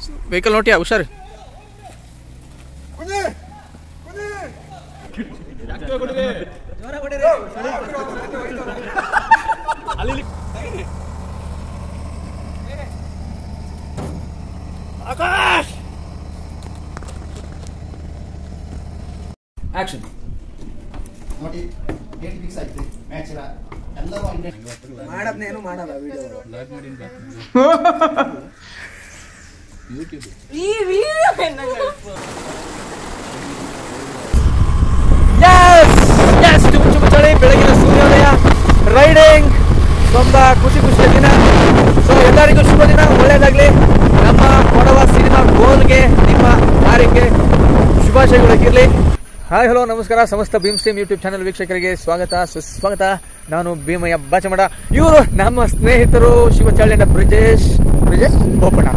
Vehicle ನೋಟಿಯಾ ಹುಷಾರು. Action ನೋಡಿ date fix ಆಯ್ತು ಮ್ಯಾಚ್ ಎಲ್ಲರೂ ಮಾಡದ್ನೇನು ಮಾಡಲ್ಲ ವಿಡಿಯೋ ಲೈವ್ ಮಾಡಿ ಯೂಟ್ಯೂಬ್ ಈ ವಿಡಿಯೋ ಯಸ್ ಚುಮ್ಮು ಚಳಿ ಬೆಳಗಿನ ಸೂರ್ಯೋದಯ ರೈಡಿಂಗ್ ತುಂಬಾ ಖುಷಿಯ ದಿನ. ಸೊ ಎಲ್ಲರಿಗೂ ಶುಭ ದಿನ, ಒಳ್ಳೆಯದಾಗಲಿ. ನಮ್ಮ ಕೊಡವ ಸಿನಿಮಾ ಗೋಲ್ಗೆ ನಿಮ್ಮ ಹಾರೈಕೆ ಶುಭಾಶಯಗಳಿರಲಿ. ಹಾಯ್ ಹಲೋ ನಮಸ್ಕಾರ. ಸಮಸ್ತ ಭೀಮ್ ಸ್ಟ್ರೀಮ್ ಯೂಟ್ಯೂಬ್ ಚಾನಲ್ ವೀಕ್ಷಕರಿಗೆ ಸ್ವಾಗತ ಸುಸ್ವಾಗತ. ನಾನು ಭೀಮಯ್ಯ ಬಾಚಮಡ. ಇವರು ನಮ್ಮ ಸ್ನೇಹಿತರು ಶಿವಚಾಳಿನ ಬ್ರಿಜೇಶ್ ಬೋಪಣ್ಣ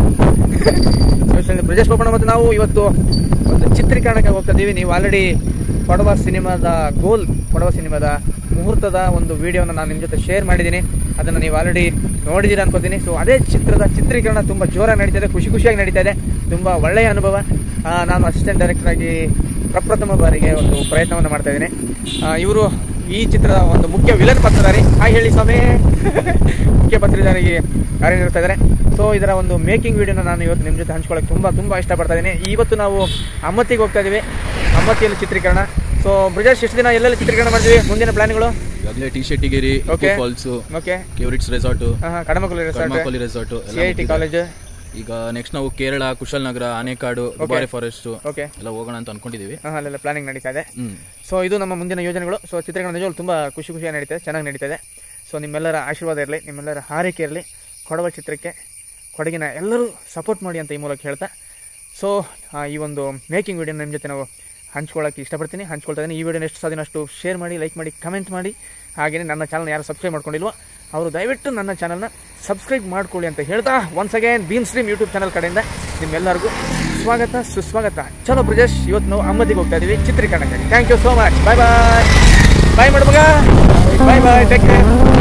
ಮತ್ತು ನಾವು ಇವತ್ತು ಒಂದು ಚಿತ್ರೀಕರಣಕ್ಕೆ ಹೋಗ್ತಾ ಇದ್ದೀವಿ. ನೀವು ಆಲ್ರೆಡಿ ಕೊಡವ ಸಿನಿಮಾದ ಮುಹೂರ್ತದ ಒಂದು ವಿಡಿಯೋನ ನಾನು ನಿಮ್ಮ ಜೊತೆ ಶೇರ್ ಮಾಡಿದ್ದೀನಿ. ಅದನ್ನು ನೀವು ಆಲ್ರೆಡಿ ನೋಡಿದ್ದೀರಾ ಅನ್ಕೋತೀನಿ. ಸೊ ಅದೇ ಚಿತ್ರದ ಚಿತ್ರೀಕರಣ ತುಂಬ ಜೋರಾಗಿ ನಡೀತಾ ಇದೆ, ಖುಷಿಯಾಗಿ ನಡೀತಾ ಇದೆ. ತುಂಬ ಒಳ್ಳೆಯ ಅನುಭವ. ನಾನು ಅಸಿಸ್ಟೆಂಟ್ ಡೈರೆಕ್ಟರ್ ಆಗಿ ಪ್ರಪ್ರಥಮ ಬಾರಿಗೆ ಒಂದು ಪ್ರಯತ್ನವನ್ನು ಮಾಡ್ತಾ ಇದ್ದೀನಿ. ಇವರು ಈ ಚಿತ್ರದ ಒಂದು ಮುಖ್ಯ ವಿಲನ್ ಪಾತ್ರಧಾರಿ. ಹಾಯ್ ಹೇಳಿ ಸ್ವಾಮಿ. ಮುಖ್ಯ ಪಾತ್ರಧಾರಿಗೆ ಕಾರ್ಯನಿರ್ವಹಿಸ್ತಾ ಇದ್ದಾರೆ. ಸೊ ಇದರ ಒಂದು ಮೇಕಿಂಗ್ ವಿಡಿಯೋನ ನಾನು ಇವತ್ತು ನಿಮ್ಮ ಜೊತೆ ಹಂಚ್ಕೊಳ್ಳೋಕೆ ತುಂಬ ಇಷ್ಟಪಡ್ತಾ ಇದ್ದೀನಿ. ಇವತ್ತು ನಾವು ಅಮ್ಮತ್ತಿಗೆ ಹೋಗ್ತಾ ಇದ್ದೀವಿ. ಅಮ್ಮತ್ತಿಯಲ್ಲಿ ಚಿತ್ರೀಕರಣ. ಸೊ ಬ್ರಿಜೇಶ್ ಎಷ್ಟು ದಿನ ಎಲ್ಲೆಲ್ಲಿ ಚಿತ್ರೀಕರಣ ಮಾಡ್ತೀವಿ? ಮುಂದಿನ ಪ್ಲಾನ್ಗಳು? ಈಗಾಗಲೇ ಟಿ ಶೆಟ್ಟಿಗೇರಿ, ಫಾಲ್ಸ್, ಕ್ಯೂರಿಟ್ಸ್ resort, Kadamakuli resort, CIT college. ಈಗ ನೆಕ್ಸ್ಟ್ ನಾವು ಕೇರಳ, ಕುಶಾಲನಗರ, ಆನೆಕಾಡು, ದುಬಾರಿ ಫಾರೆಸ್ಟ್ ಎಲ್ಲ ಹೋಗೋಣ ಅಂತ ಅನ್ಕೊಂಡಿದೀವಿ. ಅಲ್ಲೆಲ್ಲ ಪ್ಲಾನಿಂಗ್ ನಡೀತಾ ಇದೆ. ಸೊ ಇದು ನಮ್ಮ ಮುಂದಿನ ಯೋಜನೆಗಳು. ಸೊ ಚಿತ್ರೀಕರಣ ನಿಜವಾಗ್ಲೂ ತುಂಬಾ ಖುಷಿಯಾಗಿ ನಡೀತಾ ಇದೆ, ಚೆನ್ನಾಗಿ ನಡೀತಾ ಇದೆ. ಸೊ ನಿಮ್ಮೆಲ್ಲರ ಆಶೀರ್ವಾದ ಇರಲಿ, ನಿಮ್ಮೆಲ್ಲರ ಹಾರೈಕೆ ಇರಲಿ. ಕೊಡವ ಚಿತ್ರಕ್ಕೆ ಕೊಡಗಿನ ಎಲ್ಲರೂ ಸಪೋರ್ಟ್ ಮಾಡಿ ಅಂತ ಈ ಮೂಲಕ ಹೇಳ್ತಾ, ಸೊ ಈ ಒಂದು ಮೇಕಿಂಗ್ ವಿಡಿಯೋನ ನಿಮ್ಮ ಜೊತೆ ನಾವು ಹಂಚ್ಕೊಳ್ಳೋಕ್ಕೆ ಇಷ್ಟಪಡ್ತೀನಿ, ಹಂಚ್ಕೊಳ್ತಾ ಇದ್ದೀನಿ. ಈ ವಿಡಿಯೋನ ಎಷ್ಟು ಸಾಧ್ಯನೋ ಅಷ್ಟು ಶೇರ್ ಮಾಡಿ, ಲೈಕ್ ಮಾಡಿ, ಕಮೆಂಟ್ ಮಾಡಿ. ಹಾಗೆಯೇ ನನ್ನ ಚಾನಲ್ನ ಯಾರು ಸಬ್ಸ್ಕ್ರೈಬ್ ಮಾಡ್ಕೊಂಡಿಲ್ವೋ ಅವರು ದಯವಿಟ್ಟು ನನ್ನ ಚಾನಲ್ನ ಸಬ್ಸ್ಕ್ರೈಬ್ ಮಾಡ್ಕೊಳ್ಳಿ ಅಂತ ಹೇಳ್ತಾ, once again Bheem stream YouTube channel ಕಡೆಯಿಂದ ನಿಮ್ಮೆಲ್ಲರಿಗೂ ಸ್ವಾಗತ ಸುಸ್ವಾಗತ. ಚಲೋ ಬ್ರಿಜೇಶ್, ಇವತ್ತು ನಾವು ಅಮ್ಮದಿಗೆ ಹೋಗ್ತಾ ಇದ್ದೀವಿ ಚಿತ್ರೀಕರಣಕ್ಕಾಗಿ. Thank you so much. Bye bye. Bye madam, bye bye, take care.